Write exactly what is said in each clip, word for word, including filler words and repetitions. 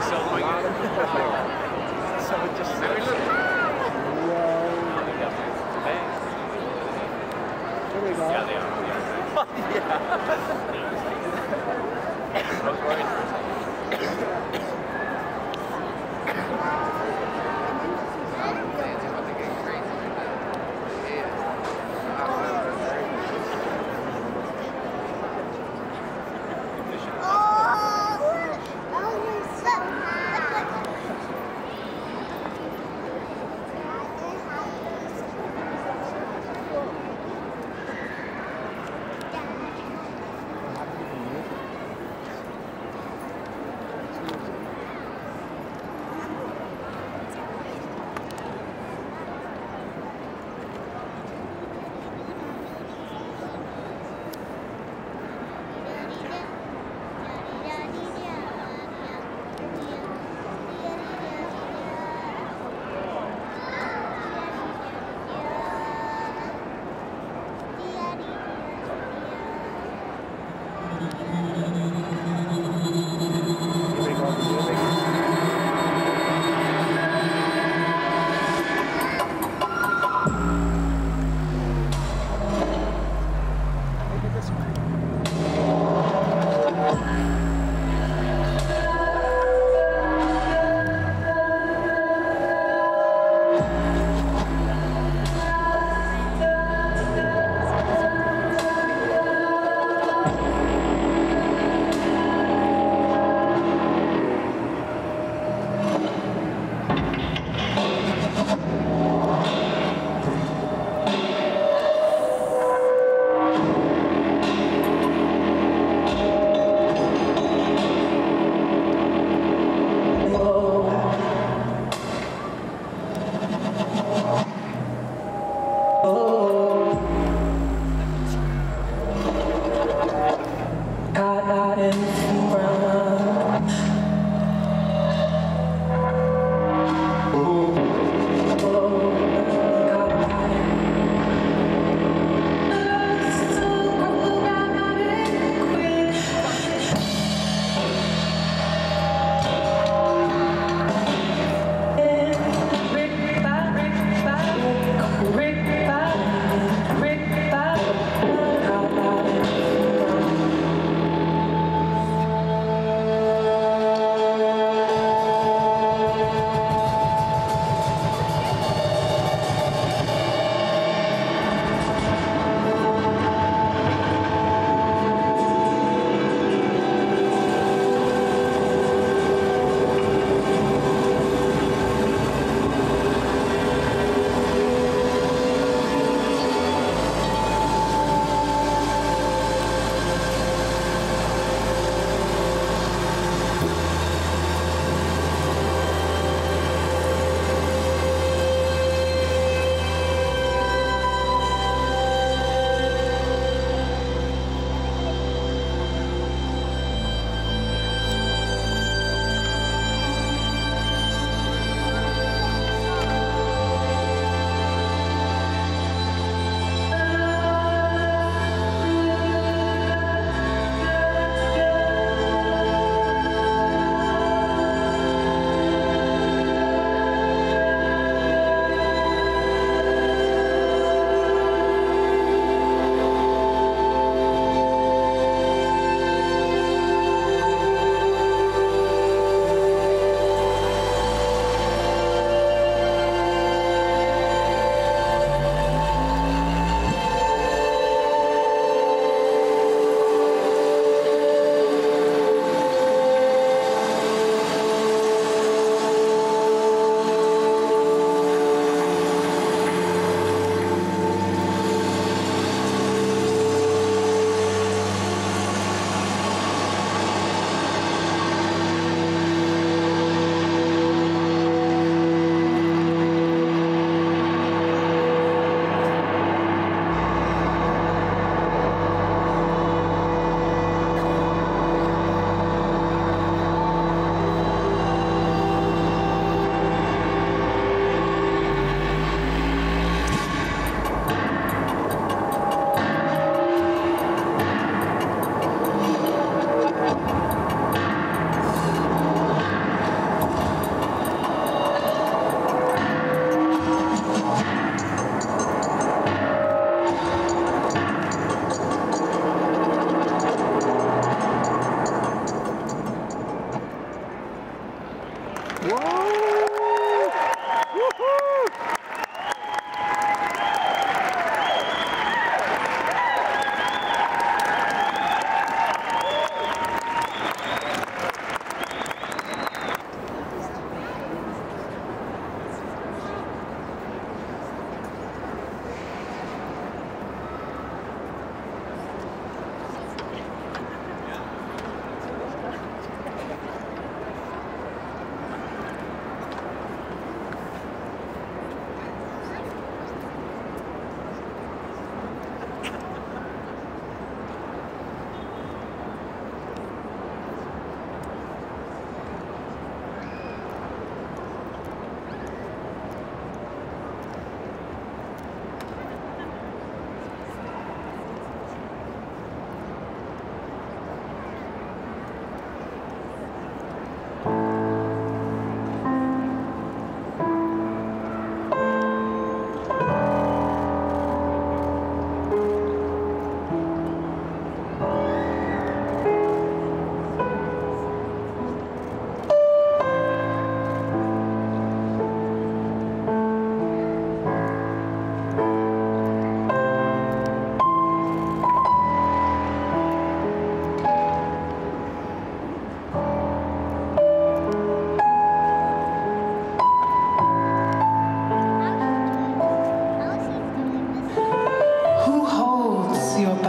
think so. Like, so it just. I mean, look. Here we go. Yeah, they are. Yeah. I was worried for a second.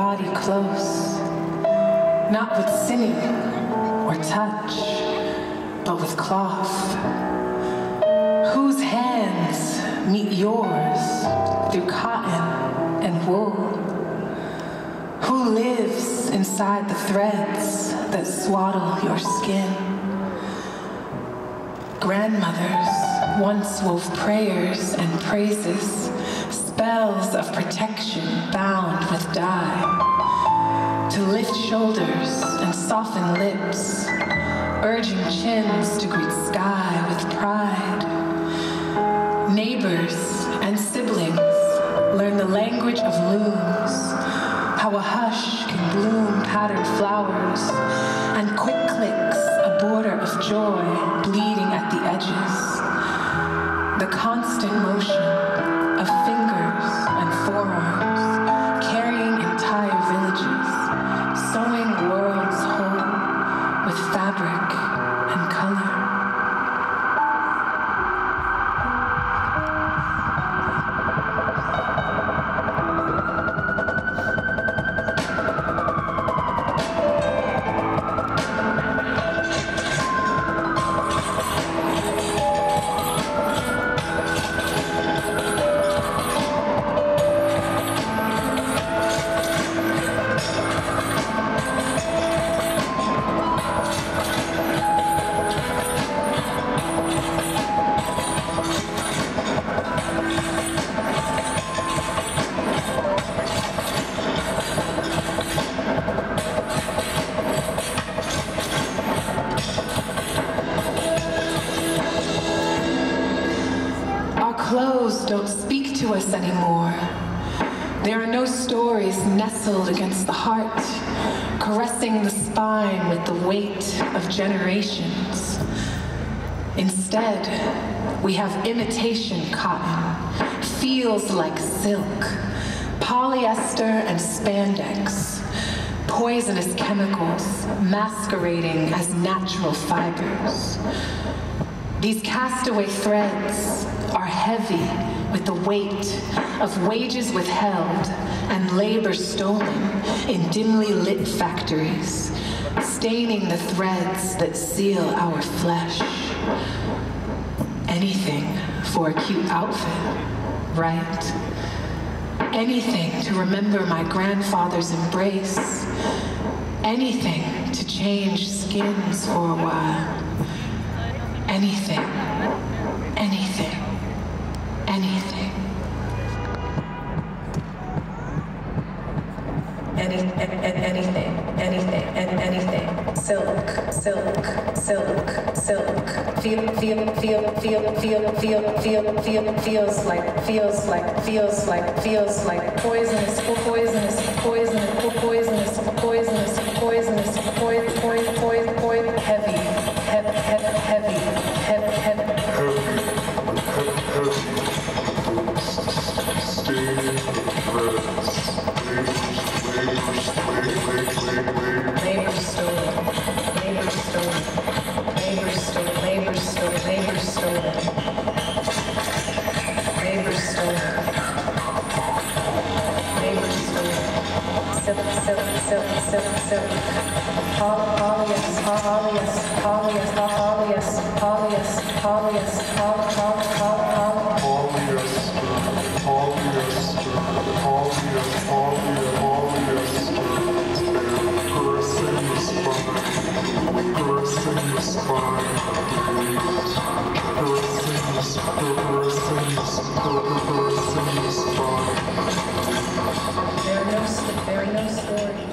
body close, not with sinew or touch, but with cloth. Whose hands meet yours through cotton and wool? Who lives inside the threads that swaddle your skin? Grandmothers once wove prayers and praises, spells of protection bound with dye, to lift shoulders and soften lips, urging chins to greet sky with pride. Neighbors and siblings learn the language of looms, how a hush can bloom patterned flowers, and quick clicks a border of joy bleeding at the edges. The constant motion of fingers and forearms, carrying entire villages, sewing worlds whole with fabric and color. Clothes don't speak to us anymore. There are no stories nestled against the heart, caressing the spine with the weight of generations. Instead, we have imitation cotton, feels like silk, polyester and spandex, poisonous chemicals masquerading as natural fibers. These castaway threads are heavy with the weight of wages withheld and labor stolen in dimly lit factories, staining the threads that seal our flesh. Anything for a cute outfit, right? Anything to remember my grandfather's embrace. Anything to change skins for a while. Anything, anything, anything. Any, anything, anything, and anything. Silk, silk, silk, silk. Feel, feel, feel, feel, feel, feel, feel, feel, feels like, feels like, feels like, feels like poisonous, poisonous, poisonous, poisonous, poisonous, poisonous, poison, poison, poison, poison, heavy, heavy, heavy, heavy, heavy, heavy. Labor stolen, labor stolen, labor stolen, labor stolen, labor stolen, labor stolen, labor stolen, silk, silk, silk, silk, silk, polyus, polyus, polyus, polyus, polyus, polyus, polyus, polyus, polyus, polyus, polyus, polyus. There are no, there are no stories.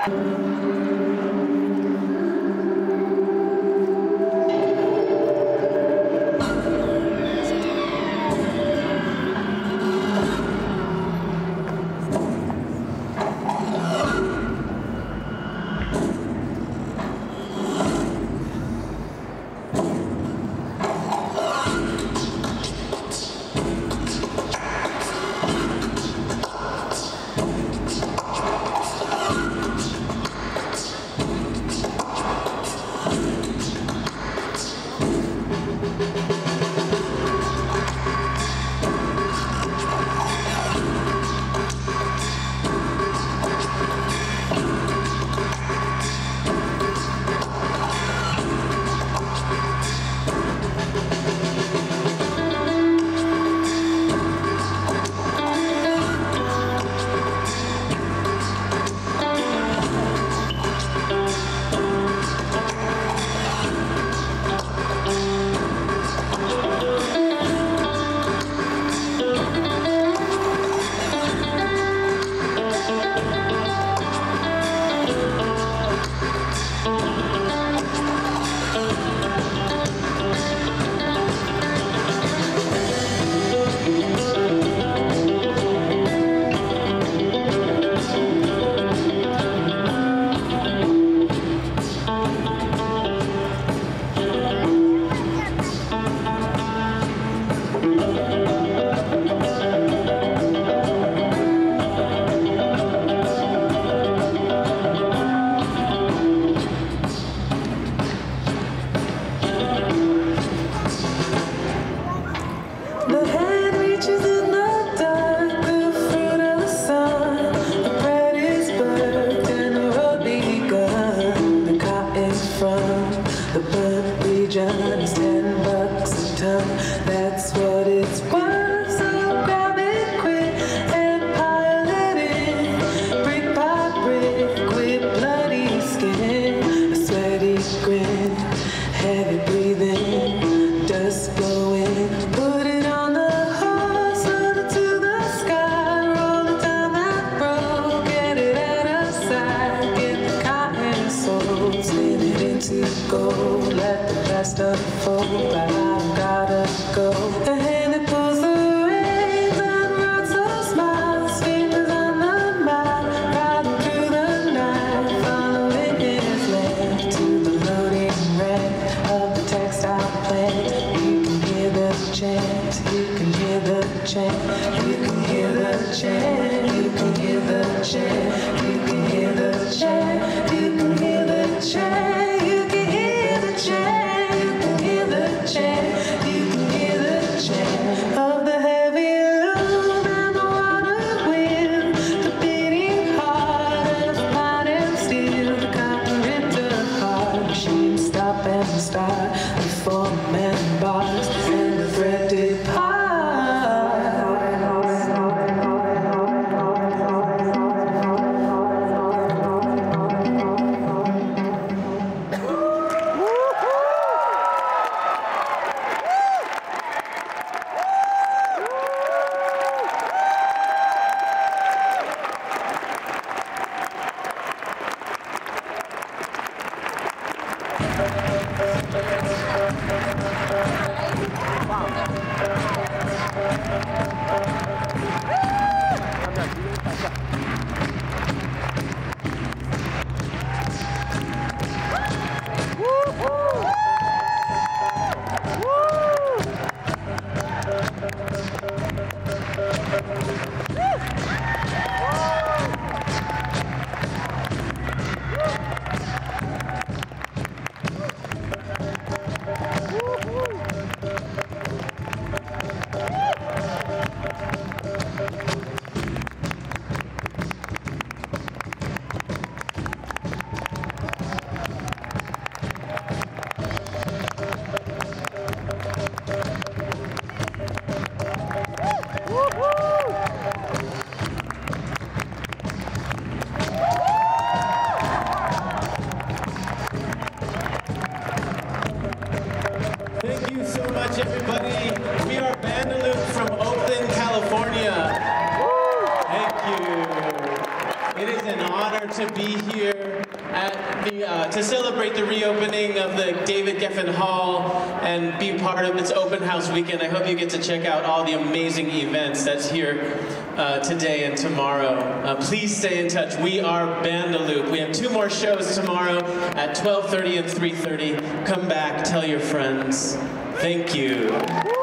Woo-hoo! honor to be here at the, uh, to celebrate the reopening of the David Geffen Hall and be part of its open house weekend. I hope you get to check out all the amazing events that's here uh, today and tomorrow. Uh, please stay in touch. We are Bandaloop. We have two more shows tomorrow at twelve thirty and three thirty. Come back, tell your friends. Thank you.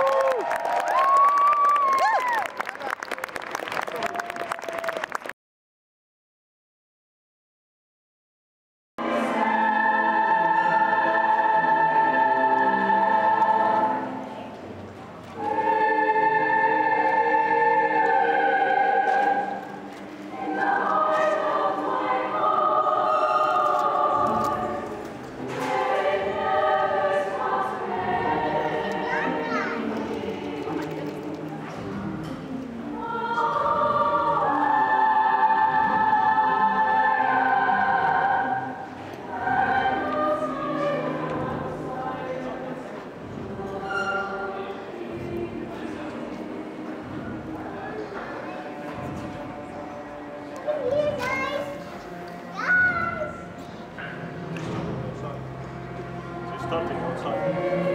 Starting outside.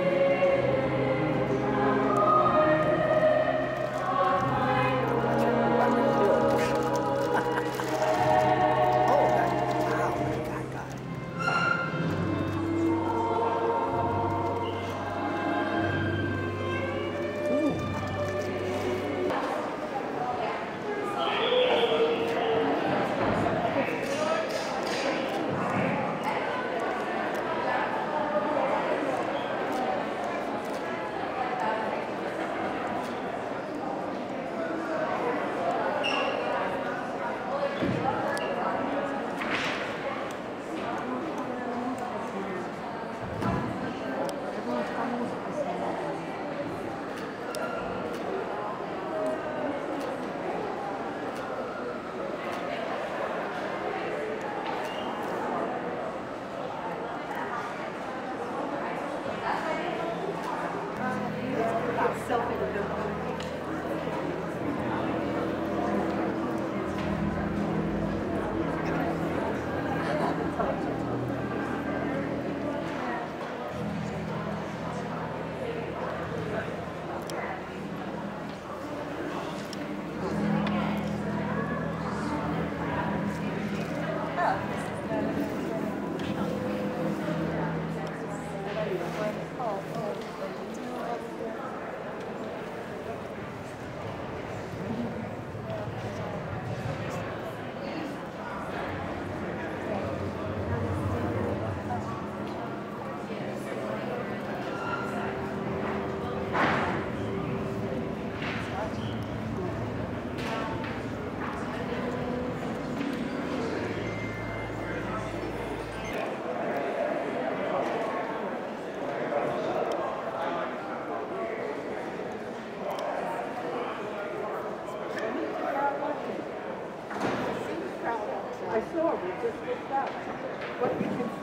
I saw, we just looked up. What you can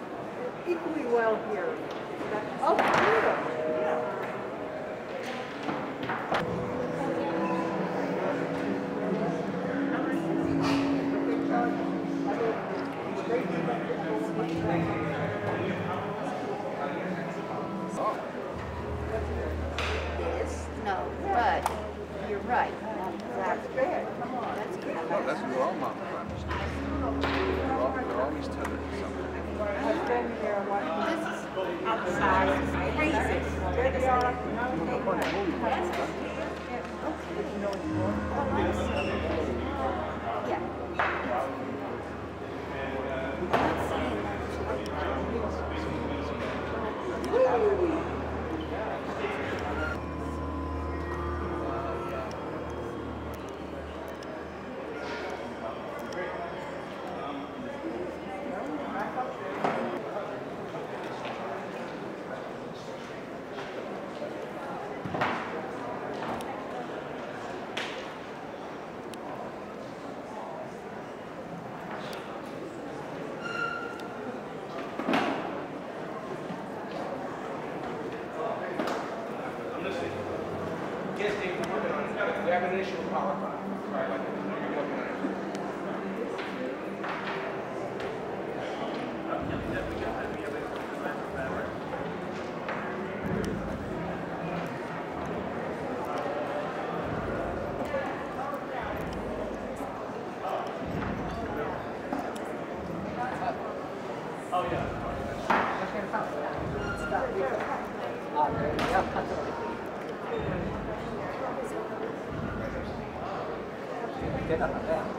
see equally well here. Oh, beautiful. This? No, but you're right. That's bad. Come on. That's good. Oh, that's where all my friends do. They're all- they're always telling me something. I've been here, what, This is outside. It's crazy. they are, Yeah. Yes, Dave, we're working on it. We have an initial PowerPoint. Right, like, you're working on it. Get up there.